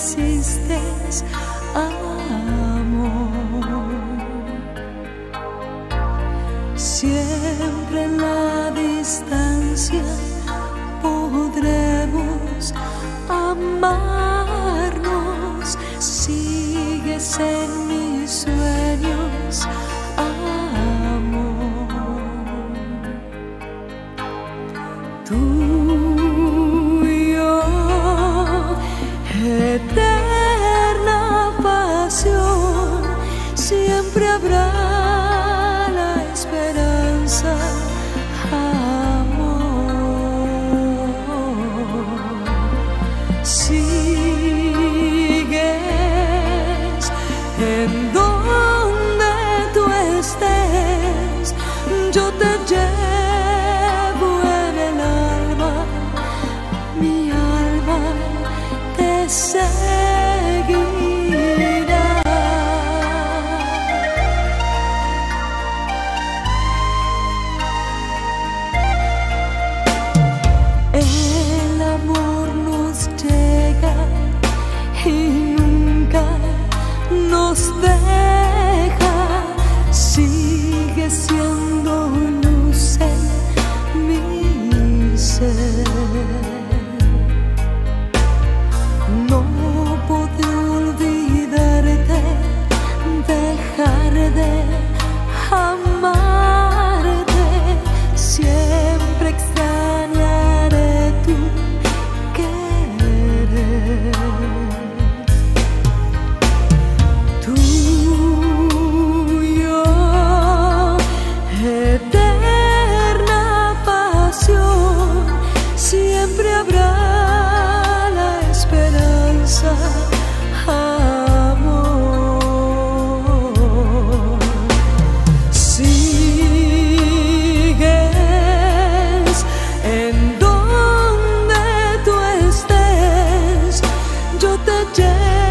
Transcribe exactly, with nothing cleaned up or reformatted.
existes, amor. Siempre en la distancia podremos amarnos. Sigues en mis sueños, amor. Tú y yo, eterna pasión, siempre habrá la esperanza, amor. Sigues en donde tú estés, yo te llevo en el alma, mi alma te seguirá. El amor nos llega y nunca nos deja. Sigue siendo luz en mi ser. No podré olvidarte, dejar de amarte. Siempre extrañaré tu querer. Tú y yo, eterna pasión, siempre habrá la esperanza, amor. Sigues en donde tú estés, yo te llevo